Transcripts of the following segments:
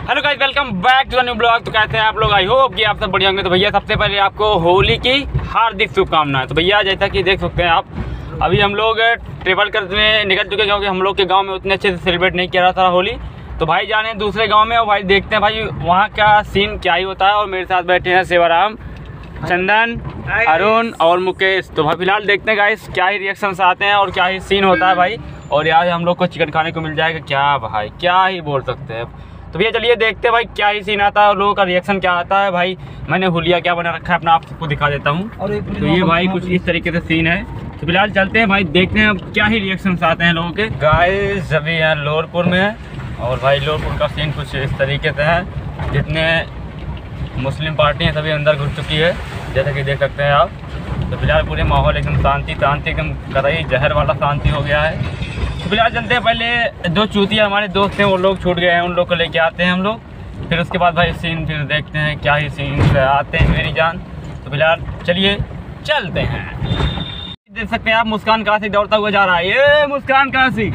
Hello guys, welcome back to new blog. तो कैसे हैं आप लोग? आई होप कि आप सब बढ़िया होंगे। तो भैया सबसे पहले आपको होली की हार्दिक शुभकामनाएं। तो भैया जैसा कि देख सकते हैं आप, अभी हम लोग ट्रेवल करने निकल चुके हैं क्योंकि हम लोग के गांव में उतने अच्छे से सेलिब्रेट नहीं किया रहा था होली। तो भाई जाने दूसरे गाँव में और भाई देखते हैं भाई वहाँ का सीन क्या ही होता है। और मेरे साथ बैठे हैं सेवाराम, चंदन, अरुण और मुकेश। तो भाई फिलहाल देखते हैं गाइस क्या ही रिएक्शंस आते हैं और क्या ही सीन होता है भाई। और यार हम लोग को चिकन खाने को मिल जाएगा क्या भाई, क्या ही बोल सकते हैं। तो भैया चलिए देखते हैं भाई क्या ही सीन आता है और लोगों का रिएक्शन क्या आता है। भाई मैंने हुलिया क्या बना रखा है अपना, आप सबको दिखा देता हूँ। तो ये भाई कुछ इस तरीके से सीन है। तो फिलहाल चलते हैं भाई, देखते हैं अब क्या ही रिएक्शंस आते हैं लोगों के। गाइस अभी यहाँ लोहरपुर में है और भाई लोहरपुर का सीन कुछ इस तरीके से है। जितने मुस्लिम पार्टी हैं सभी अंदर घुस चुकी है जैसा कि देख सकते हैं आप। तो फिलहाल पूरे माहौल एकदम शांति एकदम कतई जहर वाला शांति हो गया है। तो फिलहाल चलते हैं, पहले दो चूतिया हमारे दोस्त हैं वो लोग छूट गए हैं, उन लोग को लेके आते हैं हम लोग। फिर उसके बाद भाई सीन फिर देखते हैं क्या ही सीन आते हैं मेरी जान। तो फिलहाल चलिए चलते हैं। देख सकते हैं आप मुस्कान काशी दौड़ता हुआ जा रहा है। ये मुस्कान काशी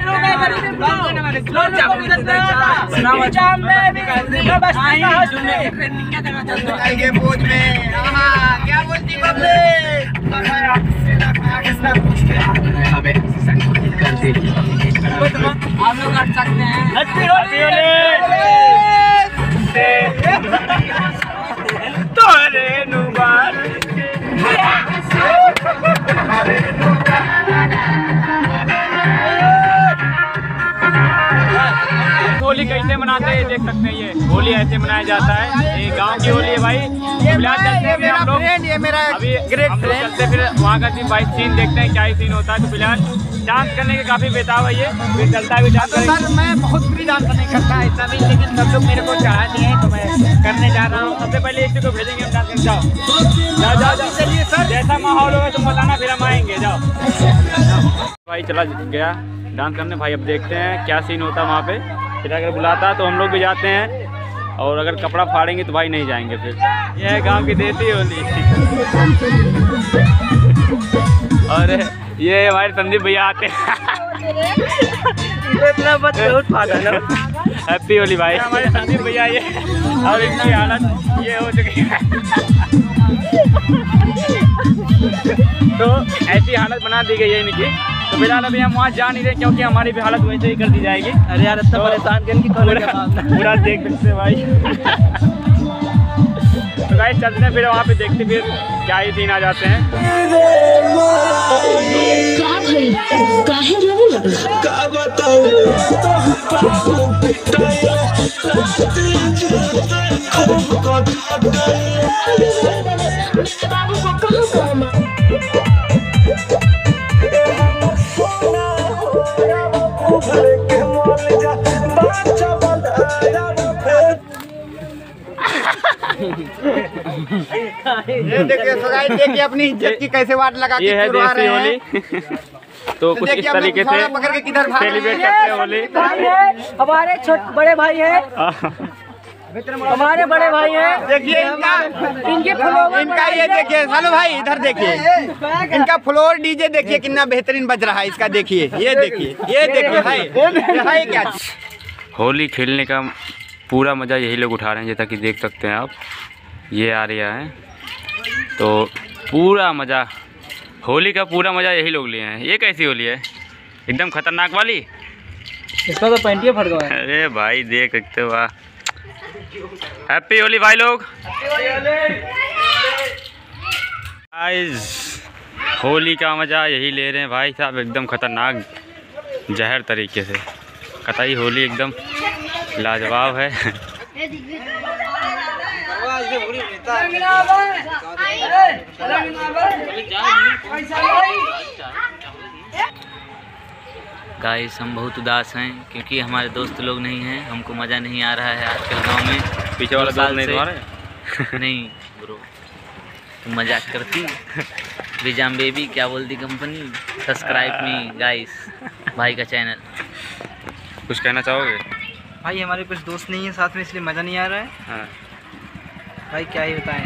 आप लोग हट सकते हैं। होली कैसे मनाते हैं देख सकते हैं। ये होली ऐसे मनाया जाता है, ये गांव की होली है भाई। फिलहाल चलते हैं हम लोग, ये मेरा अभी हम लोग चलते फिर वहाँ का भाई सीन देखते हैं क्या ही सीन होता है। तो फिलहाल डांस करने के काफी बेताब है ये, फिर चलता है डांस। सर मैं बहुत बुरी डांस नहीं करता ऐसा भी, लेकिन सब लोग मेरे को चढ़ा दिए हैं तो मैं करने जा रहा हूँ। सबसे पहले इसी को भेजेंगे हम डांस करने। जाओ जाओ जाओ चलिए सर, जैसा माहौल होगा तुम बताना फिर हम आएंगे। जाओ भाई चला गया डांस करने। भाई अब देखते हैं क्या सीन होता है वहाँ पे। फिर अगर बुलाता है तो हम लोग भी जाते हैं और अगर कपड़ा फाड़ेंगे तो भाई नहीं जाएंगे फिर। ये है गांव की देसी होली। और ये हमारे संदीप भैया आते हैं। हैप्पी होली भाई। हमारे संदीप भैया ये और इनकी हालत ये हो चुकी है। तो ऐसी हालत बना दी गई है इनकी। तो फिलहाल अभी हम वहाँ जा नहीं रहे क्योंकि हमारी भी हालत वैसे ही कर दी जाएगी। अरे यार इतना परेशान करने की पूरा देख सकते हैं भाई। तो गाइस चलते हैं फिर वहाँ पे देखते फिर क्या ही सीन आ जाते हैं। ये देखिए अपनी इज्जत की कैसे वाट लगा के चुरा रहे हैं। तो कुछ इस तरीके से सेलिब्रेट करते हैं होली। हमारे छोटे बड़े भाई हैं, हमारे बड़े भाई हैं। देखिए इनका ये देखिए। हेलो भाई इधर देखिए, इनका फ्लोर डीजे देखिए कितना बेहतरीन बज रहा है इसका। देखिए ये देखिए है क्या। होली खेलने का पूरा मज़ा यही लोग उठा रहे हैं जैसा कि देख सकते हैं आप। ये आ रहा है तो पूरा मज़ा, होली का पूरा मज़ा यही लोग लिए हैं। ये कैसी होली है, एकदम खतरनाक वाली। इसका तो पैंटिया फट गया है। अरे भाई देख सकते हो। हैप्पी होली भाई लोग। गाइस होली का मज़ा यही ले रहे हैं भाई साहब, एकदम खतरनाक जहर तरीके से। कतई होली एकदम लाजवाब है। गाइस हम बहुत उदास हैं क्योंकि हमारे दोस्त लोग नहीं हैं। हमको मज़ा नहीं आ रहा है आजकल गांव में। पीछे वाला दोस्त नहीं तुम्हारे? नहीं ब्रो, तुम मजाक करती। रिजाम बेबी क्या बोलती कंपनी। सब्सक्राइब मी गाइस, भाई का चैनल। कुछ कहना चाहोगे? भाई हमारे कुछ दोस्त नहीं है साथ में, इसलिए मज़ा नहीं आ रहा है। हाँ भाई क्या ही बताएं।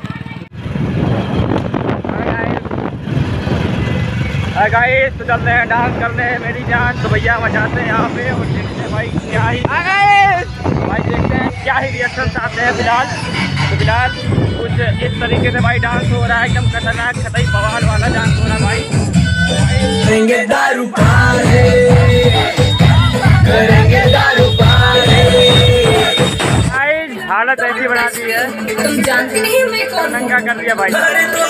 गाइस तो चल रहे हैं डांस करने मेरी जान। तो भैया मचाते हैं यहाँ पे और देखते हैं भाई क्या ही भाई देखते हैं क्या ही रिएक्शन आते हैं फिलहाल। तो फिलहाल कुछ इस तरीके से भाई डांस हो रहा है, एकदम खतरनाक खतई बवाल वाला डांस हो रहा है भाई। करेंगे दारू पारे, करेंगे दारू पारे। हालत ऐसी बना दी है, नंगा कर दिया भाई।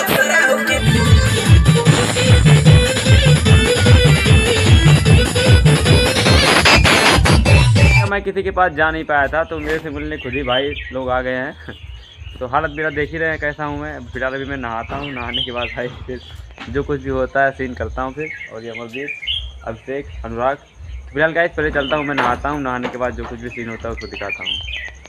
मैं किसी के पास जा नहीं पाया था तो मेरे से मिलने खुद ही भाई लोग आ गए हैं। तो हालत मेरा देख ही रहे हैं कैसा हूँ मैं। फिलहाल अभी मैं नहाता हूँ, नहाने के बाद भाई फिर जो कुछ भी होता है सीन करता हूँ फिर। और ये अमरदीप, अभिषेक, अनुराग। फिलहाल गाइस पहले चलता हूँ, मैं नहाता हूँ, नहाने के बाद जो कुछ भी सीन होता है उसको दिखाता हूँ।